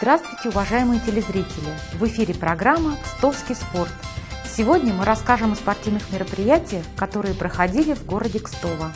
Здравствуйте, уважаемые телезрители! В эфире программа «Кстовский спорт». Сегодня мы расскажем о спортивных мероприятиях, которые проходили в городе Кстово.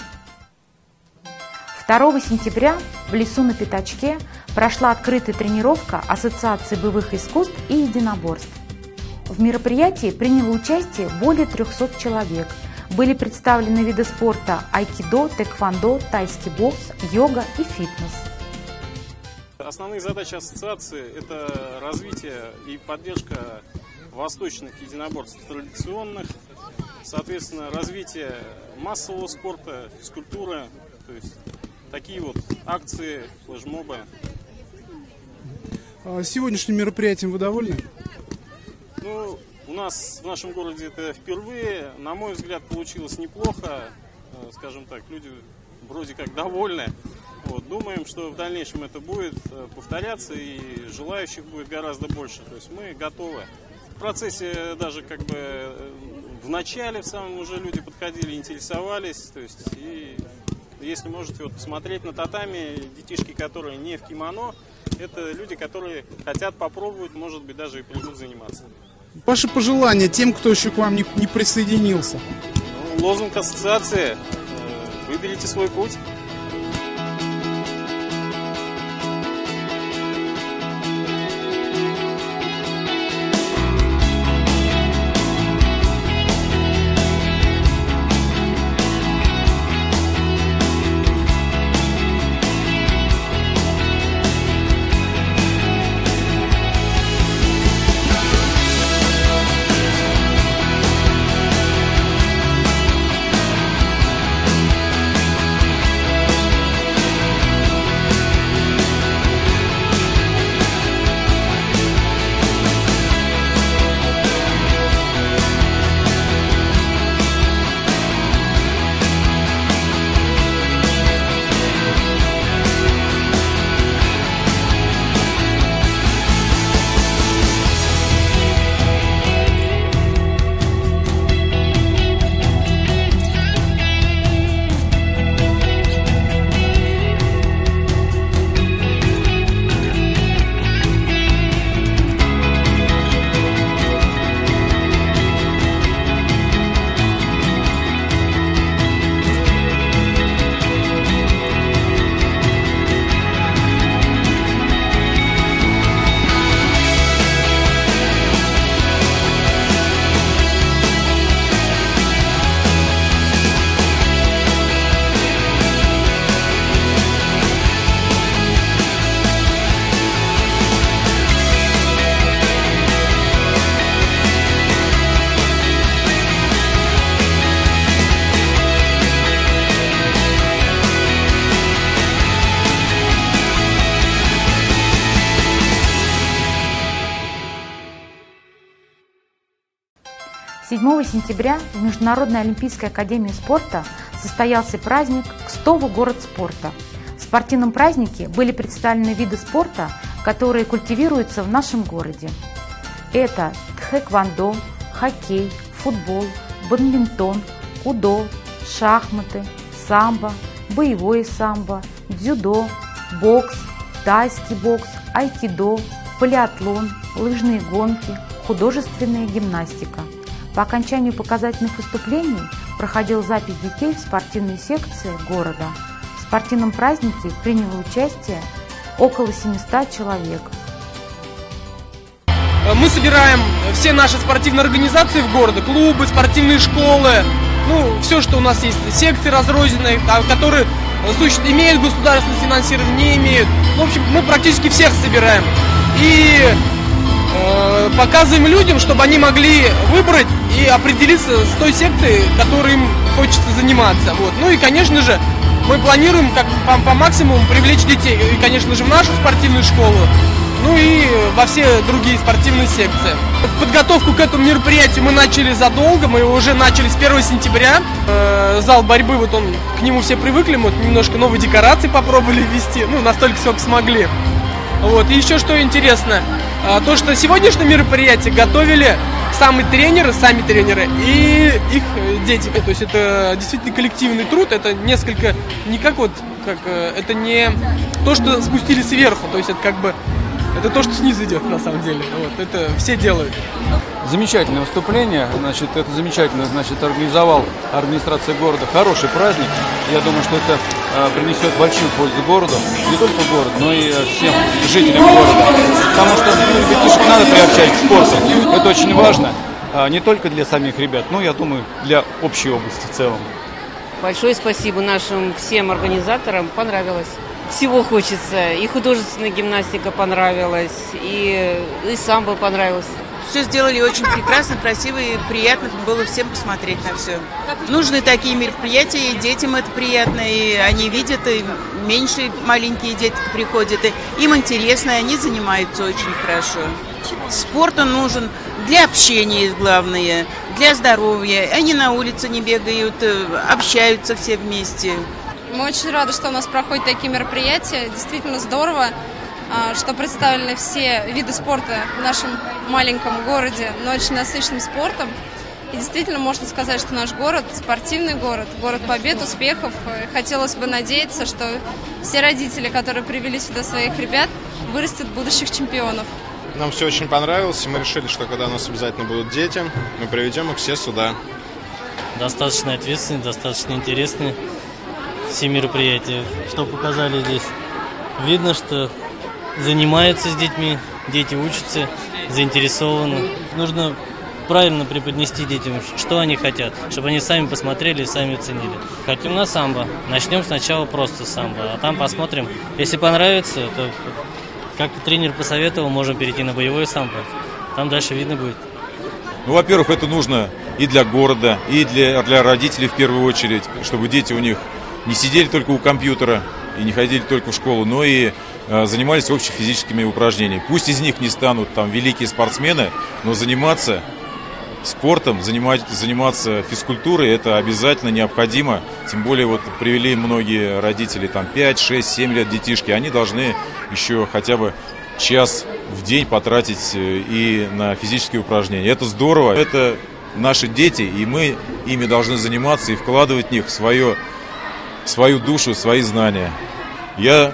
2 сентября в лесу на Пятачке прошла открытая тренировка Ассоциации боевых искусств и единоборств. В мероприятии приняло участие более 300 человек. Были представлены виды спорта айкидо, тэквондо, тайский бокс, йога и фитнес. Основные задачи ассоциации – это развитие и поддержка восточных единоборств традиционных, соответственно, развитие массового спорта, физкультуры, то есть такие вот акции, флешмобы. Сегодняшним мероприятием вы довольны? Ну, у нас в нашем городе это впервые, на мой взгляд, получилось неплохо, скажем так, люди вроде как довольны. Вот, думаем, что в дальнейшем это будет повторяться и желающих будет гораздо больше. То есть мы готовы. В процессе даже как бы в начале в самом уже люди подходили, интересовались. То есть и если можете вот посмотреть на татами, детишки, которые не в кимоно, это люди, которые хотят попробовать, может быть, даже и придут заниматься. Ваши пожелания тем, кто еще к вам не присоединился? Ну, лозунг ассоциации «Выберите свой путь». Седьмого сентября в Международной олимпийской академии спорта состоялся праздник «Кстово. Город спорта». В спортивном празднике были представлены виды спорта, которые культивируются в нашем городе. Это тхэквондо, хоккей, футбол, бадминтон, кудо, шахматы, самбо, боевое самбо, дзюдо, бокс, тайский бокс, айкидо, полиатлон, лыжные гонки, художественная гимнастика. По окончанию показательных выступлений проходила запись детей в спортивной секции города. В спортивном празднике приняло участие около 700 человек. Мы собираем все наши спортивные организации в городе, клубы, спортивные школы, ну, все, что у нас есть, секции разрозненные, которые имеют государственное финансирование, не имеют. В общем, мы практически всех собираем. И показываем людям, чтобы они могли выбрать и определиться с той секцией, которой им хочется заниматься. Вот. Ну и, конечно же, мы планируем как по максимуму привлечь детей, и, конечно же, в нашу спортивную школу, ну и во все другие спортивные секции. Подготовку к этому мероприятию мы начали задолго, мы его уже начали с 1 сентября. Зал борьбы, вот к нему все привыкли, мы вот немножко новые декорации попробовали ввести, ну, настолько, сколько смогли. Вот. И еще что интересно, то, что сегодняшнее мероприятие готовили сами тренеры и их дети. То есть это действительно коллективный труд, это несколько, не как вот, это не то, что спустили сверху, то есть это как бы Это то, что снизу идет, на самом деле. Вот, это все делают. Замечательное выступление, значит, это замечательно, значит, организовал администрация города. Хороший праздник. Я думаю, что это принесет большую пользу городу, не только городу, но и всем жителям города. Потому что ребятишек надо приобщать к спорту. Это очень важно, не только для самих ребят, но, я думаю, для общей области в целом. Большое спасибо нашим всем организаторам, понравилось. Всего хочется, и художественная гимнастика понравилась, и самбо понравилось. Все сделали очень прекрасно, красиво и приятно было всем посмотреть на все. Нужны такие мероприятия, и детям это приятно, и они видят, и меньше маленькие дети приходят, и им интересно, и они занимаются очень хорошо. Спорт он нужен для общения, главное, для здоровья. Они на улице не бегают, общаются все вместе. Мы очень рады, что у нас проходят такие мероприятия. Действительно здорово, что представлены все виды спорта в нашем маленьком городе, но очень насыщенным спортом. И действительно можно сказать, что наш город – спортивный город, город побед, успехов. И хотелось бы надеяться, что все родители, которые привели сюда своих ребят, вырастят будущих чемпионов. Нам все очень понравилось, и мы решили, что когда у нас обязательно будут дети, мы приведем их все сюда. Достаточно ответственные, достаточно интересные все мероприятия, что показали здесь. Видно, что занимаются с детьми, дети учатся, заинтересованы. Нужно правильно преподнести детям, что они хотят, чтобы они сами посмотрели и сами оценили. Хотим на самбо. Начнем сначала просто с самбо, а там посмотрим. Если понравится, то, как тренер посоветовал, можем перейти на боевое самбо. Там дальше видно будет. Ну, во-первых, это нужно и для города, и для родителей в первую очередь, чтобы дети у них не сидели только у компьютера и не ходили только в школу, но и занимались общефизическими упражнениями. Пусть из них не станут там великие спортсмены, но заниматься спортом, заниматься физкультурой – это обязательно необходимо. Тем более вот привели многие родители там 5, 6, 7 лет детишки, они должны еще хотя бы час в день потратить и на физические упражнения. Это здорово, это наши дети, и мы ими должны заниматься и вкладывать в них свою душу, свои знания. Я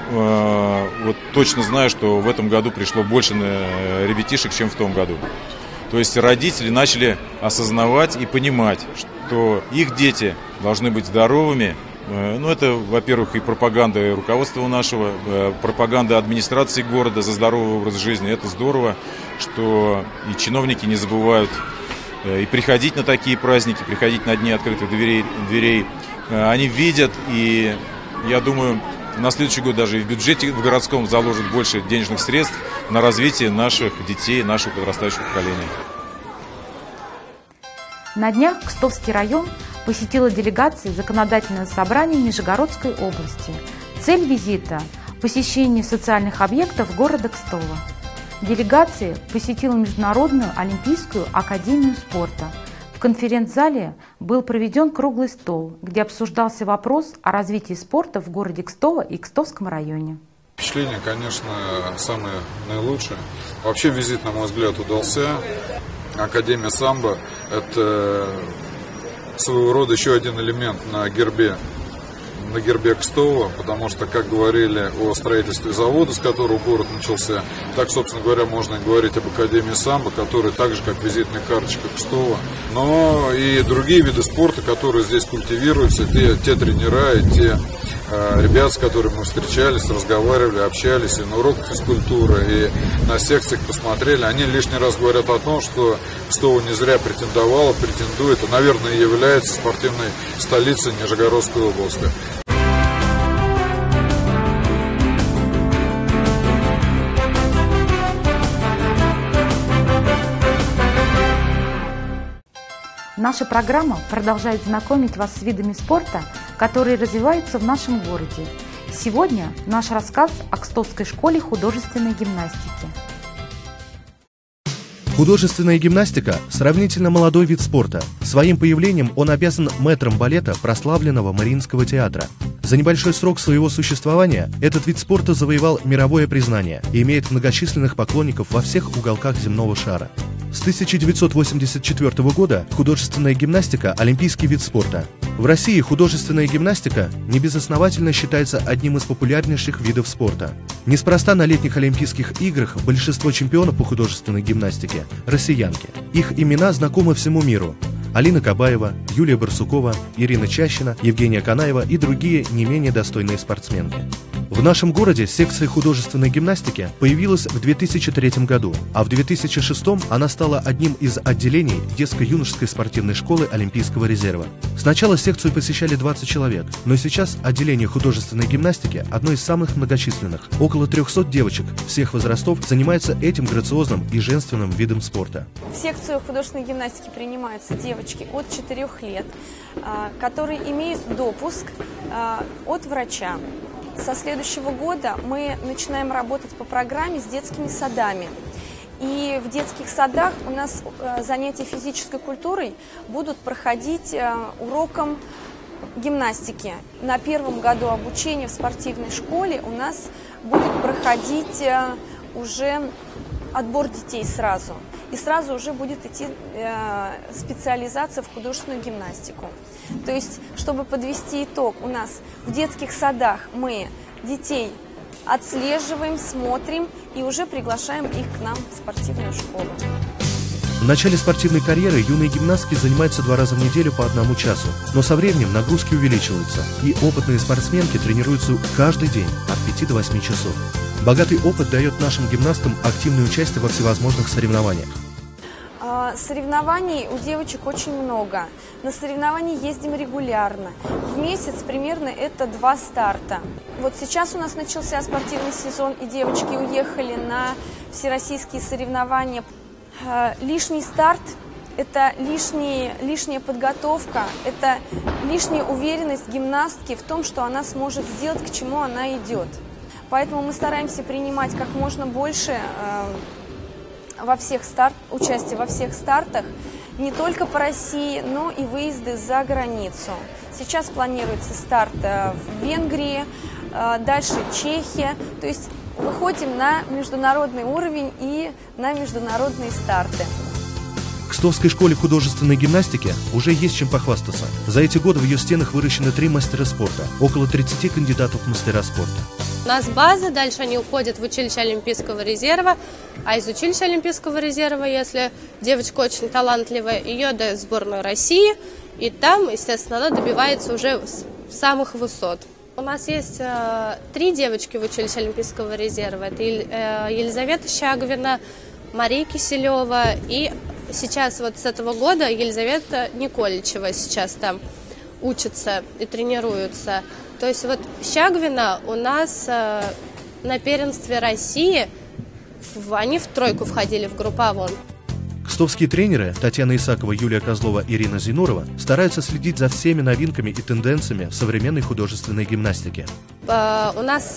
вот точно знаю, что в этом году пришло больше ребятишек, чем в том году. То есть родители начали осознавать и понимать, что их дети должны быть здоровыми. Ну, это, во-первых, и пропаганда руководства нашего, пропаганда администрации города за здоровый образ жизни. Это здорово, что и чиновники не забывают и приходить на такие праздники, приходить на дни открытых дверей. Они видят, и я думаю, на следующий год даже и в бюджете в городском заложат больше денежных средств на развитие наших детей, нашего подрастающего поколения. На днях Кстовский район посетила делегация Законодательного собрания Нижегородской области. Цель визита – посещение социальных объектов города Кстово. Делегация посетила Международную олимпийскую академию спорта. В конференц-зале был проведен круглый стол, где обсуждался вопрос о развитии спорта в городе Кстово и Кстовском районе. Впечатление, конечно, самое наилучшее. Вообще визит, на мой взгляд, удался. Академия самбо – это своего рода еще один элемент на гербе Кстово, потому что, как говорили о строительстве завода, с которого город начался, так, собственно говоря, можно и говорить об Академии самбо, которая так же, как визитная карточка Кстово, но и другие виды спорта, которые здесь культивируются, те тренера и те ребят, с которыми мы встречались, разговаривали, общались и на уроках физкультуры, и на секциях посмотрели, они лишний раз говорят о том, что Кстово не зря претендовало, претендует, и, наверное, является спортивной столицей Нижегородской области. Наша программа продолжает знакомить вас с видами спорта, которые развиваются в нашем городе. Сегодня наш рассказ о Кстовской школе художественной гимнастики. Художественная гимнастика – сравнительно молодой вид спорта. Своим появлением он обязан мэтрам балета прославленного Мариинского театра. За небольшой срок своего существования этот вид спорта завоевал мировое признание и имеет многочисленных поклонников во всех уголках земного шара. С 1984 года художественная гимнастика – олимпийский вид спорта. В России художественная гимнастика небезосновательно считается одним из популярнейших видов спорта. Неспроста на летних Олимпийских играх большинство чемпионов по художественной гимнастике – россиянки. Их имена знакомы всему миру. Алина Кабаева, Юлия Барсукова, Ирина Чащина, Евгения Канаева и другие не менее достойные спортсменки. В нашем городе секция художественной гимнастики появилась в 2003 году, а в 2006 она стала одним из отделений детско-юношеской спортивной школы Олимпийского резерва. Сначала секцию посещали 20 человек, но сейчас отделение художественной гимнастики одно из самых многочисленных. Около 300 девочек всех возрастов занимаются этим грациозным и женственным видом спорта. В секцию художественной гимнастики принимаются девочки от 4 лет, которые имеют допуск от врача. Со следующего года мы начинаем работать по программе с детскими садами. И в детских садах у нас занятия физической культурой будут проходить уроком гимнастики. На первом году обучения в спортивной школе у нас будет проходить уже отбор детей сразу. И сразу уже будет идти специализация в художественную гимнастику. То есть, чтобы подвести итог, у нас в детских садах мы детей отслеживаем, смотрим и уже приглашаем их к нам в спортивную школу. В начале спортивной карьеры юные гимнастки занимаются 2 раза в неделю по 1 часу, но со временем нагрузки увеличиваются, и опытные спортсменки тренируются каждый день от 5 до 8 часов. Богатый опыт дает нашим гимнасткам активное участие во всевозможных соревнованиях. Соревнований у девочек очень много. На соревнования ездим регулярно. В месяц примерно это 2 старта. Вот сейчас у нас начался спортивный сезон, и девочки уехали на всероссийские соревнования. Лишний старт – это лишняя подготовка, это лишняя уверенность гимнастки в том, что она сможет сделать, к чему она идет. Поэтому мы стараемся принимать как можно больше участие во всех стартах, не только по России, но и выезды за границу. Сейчас планируется старт в Венгрии, дальше Чехия. То есть выходим на международный уровень и на международные старты. В Кстовской школе художественной гимнастики уже есть чем похвастаться. За эти годы в ее стенах выращены 3 мастера спорта, около 30 кандидатов в мастера спорта. У нас база, дальше они уходят в училище Олимпийского резерва, а из училища Олимпийского резерва, если девочка очень талантливая, ее дают в сборную России, и там, естественно, она добивается уже самых высот. У нас есть 3 девочки в училище Олимпийского резерва. Это Елизавета Щаговина, Мария Киселева и сейчас вот с этого года Елизавета Николичева сейчас там учится и тренируется. То есть вот Щаговина у нас на первенстве России, они в 3 входили в групповом. Кстовские тренеры Татьяна Исакова, Юлия Козлова, Ирина Зинурова стараются следить за всеми новинками и тенденциями в современной художественной гимнастике. У нас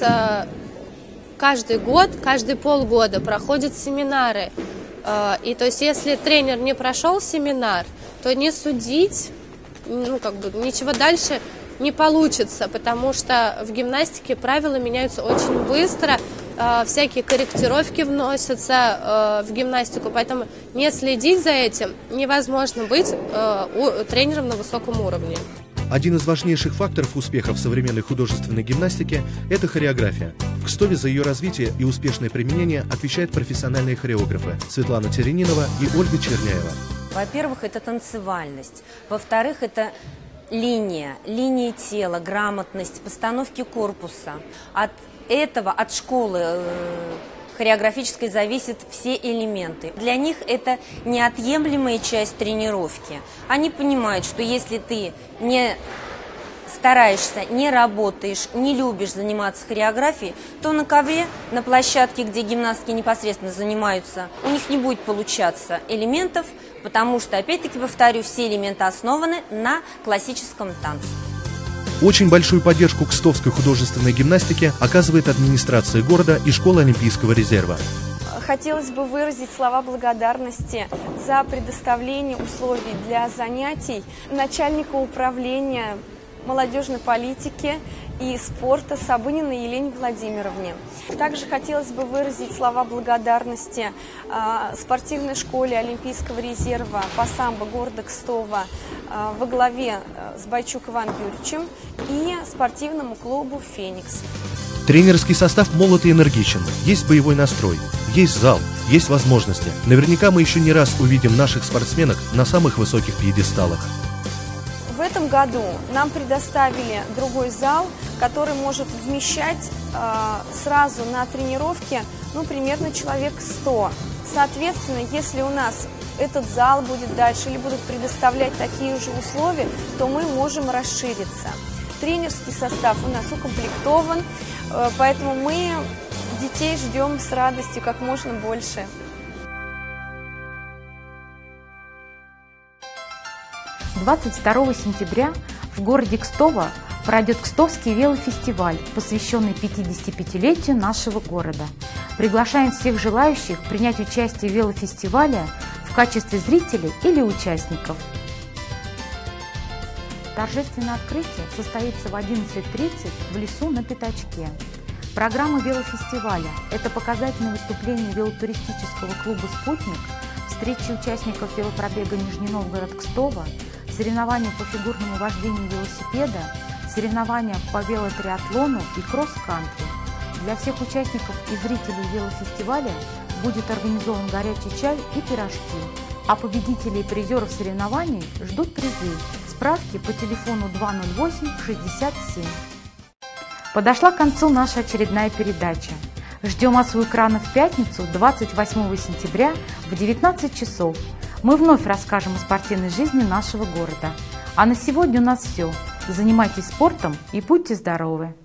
каждый год, каждые полгода проходят семинары. И то есть если тренер не прошел семинар, то не судить, ничего дальше не получится, потому что в гимнастике правила меняются очень быстро, всякие корректировки вносятся в гимнастику, поэтому не следить за этим невозможно быть тренером на высоком уровне. Один из важнейших факторов успеха в современной художественной гимнастике – это хореография. В Кстове за ее развитие и успешное применение отвечают профессиональные хореографы Светлана Теренинова и Ольга Черняева. Во-первых, это танцевальность. Во-вторых, это линия тела, грамотность, постановки корпуса. От школы хореографической зависят все элементы. Для них это неотъемлемая часть тренировки. Они понимают, что если ты не стараешься, не работаешь, не любишь заниматься хореографией, то на ковре, на площадке, где гимнастки непосредственно занимаются, у них не будет получаться элементов, потому что, опять-таки повторю, все элементы основаны на классическом танце. Очень большую поддержку кстовской художественной гимнастике оказывает администрация города и школа Олимпийского резерва. Хотелось бы выразить слова благодарности за предоставление условий для занятий начальнику управления молодежной политики и спорта Сабыниной Елене Владимировне. Также хотелось бы выразить слова благодарности спортивной школе Олимпийского резерва по самбо города Кстово во главе с Бойчук Иваном Юрьевичем и спортивному клубу «Феникс». Тренерский состав молод и энергичен, есть боевой настрой, есть зал, есть возможности. Наверняка мы еще не раз увидим наших спортсменок на самых высоких пьедесталах. В этом году нам предоставили другой зал, который может вмещать сразу на тренировке примерно человек 100. Соответственно, если у нас этот зал будет дальше или будут предоставлять такие же условия, то мы можем расшириться. Тренерский состав у нас укомплектован, поэтому мы детей ждем с радостью как можно больше. – 22 сентября в городе Кстово пройдет Кстовский велофестиваль, посвященный 55-летию нашего города. Приглашаем всех желающих принять участие в велофестивале в качестве зрителей или участников. Торжественное открытие состоится в 11:30 в лесу на Пятачке. Программа велофестиваля – это показательное выступление велотуристического клуба «Спутник», встречи участников велопробега Нижний Новгород-Кстово, соревнования по фигурному вождению велосипеда, соревнования по велотриатлону и кросс-кантри. Для всех участников и зрителей велофестиваля будет организован горячий чай и пирожки, а победителей и призеров соревнований ждут призы. Справки по телефону 208-67. Подошла к концу наша очередная передача. Ждем вас у экрана в пятницу, 28 сентября в 19 часов. Мы вновь расскажем о спортивной жизни нашего города. А на сегодня у нас все. Занимайтесь спортом и будьте здоровы!